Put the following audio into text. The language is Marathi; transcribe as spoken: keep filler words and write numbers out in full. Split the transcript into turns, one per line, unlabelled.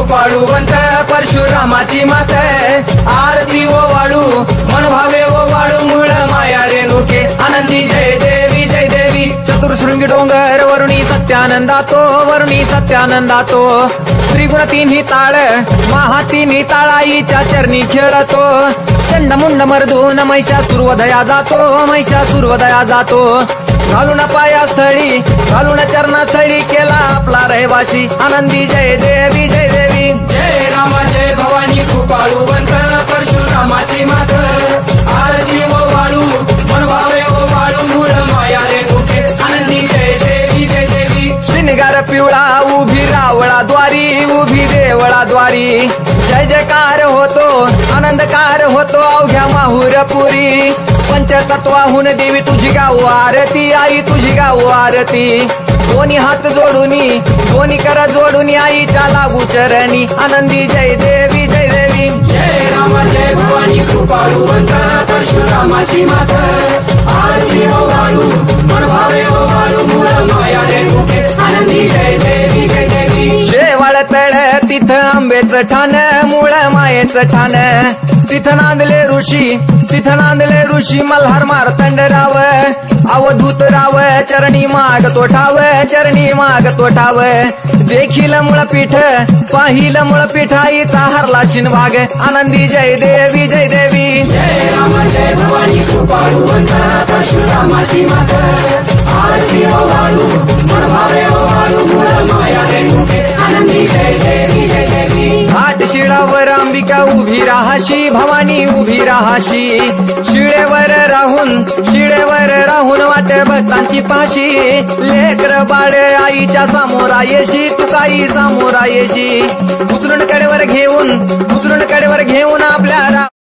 कृपाळुवंत परशुरामाची मात आरती ओ वाळू मन भावे ओ वाळू मूळ माया रेणुके आनंदी जय देवी जय देवी चतुर्शृंगी डोंगर वरुणी सत्यानंदातो वरुणी सत्यानंदातो त्रिगुण तिन्ही ताळ महा तिन्ही ताळाईच्या चरणी खेळतो चंड मुंड मर्दून महिषा सुरवदया जातो महिषा सुरवदया जातो घालून पायास्थळी घालून चरणास्थळी केला आपला रहिवासी आनंदी जय देवी जय देवी
जय राम जय भवानी कृपाळुवंत परशुरामाची मात आरती ओ वाळू मन भावे ओ वाळू मूळ माया रेणुके आनंदी जय देवी जय देवी
श्रीनिगार पिवळा उभी रावळा द्वारी उभी देवळा द्वारी जय जयकार होतो आनंदकार होतो अवघ्या माहुरपुरी पंचतत्वाहून देवी तुझी गाव आरती आई तुझी गाव आरती दोन्ही हात जोडूनी दोन्ही कर जोडूनी आईच्या लागू चरणी आनंदी जय देवी जय देवी
जय राम जय भवानी कृपाळुवंत परशुरामाची मात आरती ओ वाळू मन भावे ओ वाळू मूळ माया रेणुके आनंदी जय देवी जय देवी
शेवाळ तळ तिथं आंबेचं ठाण मूळ मायेचं ठाण तिथं नांदले ऋषी तिथं नांदले ऋषी मल्हार मार्तंड राव अवधूत राव चरणी माग तोठाव चरणी माग तोठाव देखील मुळपीठ पाहिलं मुळपीठ आईचा हरला शिनभाग आनंदी जय देवी जय देवी
जय राम जय भवानी कृपाळुवंत परशुरामाची मात आरती ओ वाळू मन भावे ओ वाळू मूळ माया रेणुके आनंदी जय देवी जय देवी
घाट शिळावर अंबिका उभी राहाशी भवानी उभी राहाशी शिळेवर राहून शिळेवर राहून वाट भक्तांची पाशी लेकर बाळ आईच्या सामोरा येशी तुकाई सामोरा येशी उचलून कडेवर घेऊन उचलून कडेवर घेऊन आपल्या